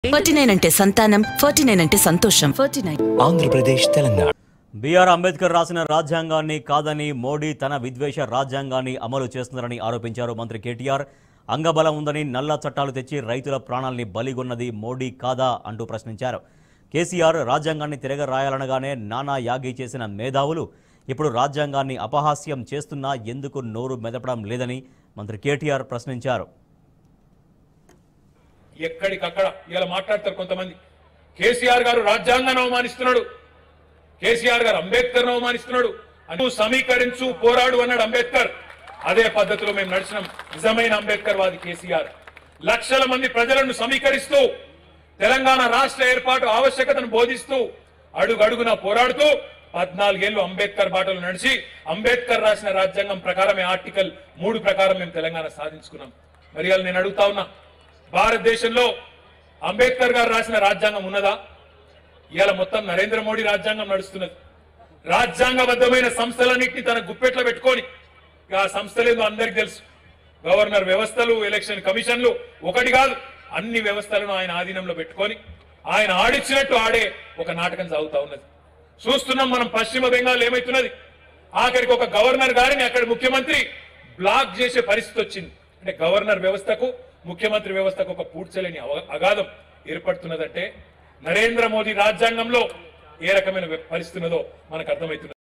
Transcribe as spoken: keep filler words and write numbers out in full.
Forty nine అంటే సంతానం, forty nine అంటే సంతోషం. Forty nine Andhra Pradesh Telangana. B R Ambedkar రాసిన రాజ్యాంగాన్ని కాదని మోడీ తన విద్వేష రాజ్యాంగాన్ని అమలు చేస్తున్నారని ఆరోపించారు మంత్రి కేటీఆర్. అంగబలం ఉందని నల్ల చట్టాలు తెచ్చి రైతుల ప్రాణాల్ని బలిగొన్నది మోడీ కాదా అంటూ ప్రశ్నించారు. కేసీఆర్ రాజ్యాంగాన్ని తిరగరాయాలనగానే నానా యాగి చేసిన మేధావులు ఇప్పుడు రాజ్యాంగాన్ని అపహాస్యం చేస్తున్నా ఎందుకు నోరు మెదపడం లేదని మంత్రి కేటీఆర్ ప్రశ్నించారు. ఎక్కడికక్కడ ఇలా మాట్లాడతారు కొంతమంది. కేసీఆర్ గారు రాజ్యాంగాన్ని అవమానిస్తున్నాడు, కేసీఆర్ గారు అంబేద్కర్ అవమానిస్తున్నాడు, అను సమీకరించు పోరాడు అన్నాడు అంబేద్కర్. అదే పద్ధతిలో మేము నడిచినాం. నిజమైన అంబేద్కర్ వాది కేసీఆర్. లక్షల మంది ప్రజలను సమీకరిస్తూ తెలంగాణ రాష్ట్ర ఏర్పాటు ఆవశ్యకతను బోధిస్తూ అడుగడుగునా పోరాడుతూ పద్నాలుగేళ్లు అంబేద్కర్ బాటలు నడిచి అంబేద్కర్ రాసిన రాజ్యాంగం ప్రకారమే ఆర్టికల్ మూడు ప్రకారం మేము తెలంగాణ సాధించుకున్నాం. మరి వాళ్ళు నేను అడుగుతా ఉన్నా, భారతదేశంలో అంబేద్కర్ గారు రాసిన రాజ్యాంగం ఉన్నదా? ఇవాళ మొత్తం నరేంద్ర మోడీ రాజ్యాంగం నడుస్తున్నది. రాజ్యాంగబద్ధమైన సంస్థలన్నింటినీ తన గుప్పెట్లో పెట్టుకొని, ఆ సంస్థలేదో అందరికీ తెలుసు. గవర్నర్ వ్యవస్థలు, ఎలక్షన్ కమిషన్లు ఒకటి కాదు, అన్ని వ్యవస్థలను ఆయన ఆధీనంలో పెట్టుకొని ఆయన ఆడిచ్చినట్టు ఆడే ఒక నాటకం సాగుతా ఉన్నది. చూస్తున్నాం మనం పశ్చిమ బెంగాల్ ఏమైతున్నది. ఆఖరికి ఒక గవర్నర్ గారిని అక్కడ ముఖ్యమంత్రి బ్లాక్ చేసే పరిస్థితి వచ్చింది. అంటే గవర్నర్ వ్యవస్థకు ముఖ్యమంత్రి వ్యవస్థకు ఒక పూడ్చలేని అగాధం ఏర్పడుతున్నదంటే నరేంద్ర మోదీ రాజ్యాంగంలో ఏ రకమైన పరిస్థితి ఉన్నదో మనకు అర్థమవుతున్నది.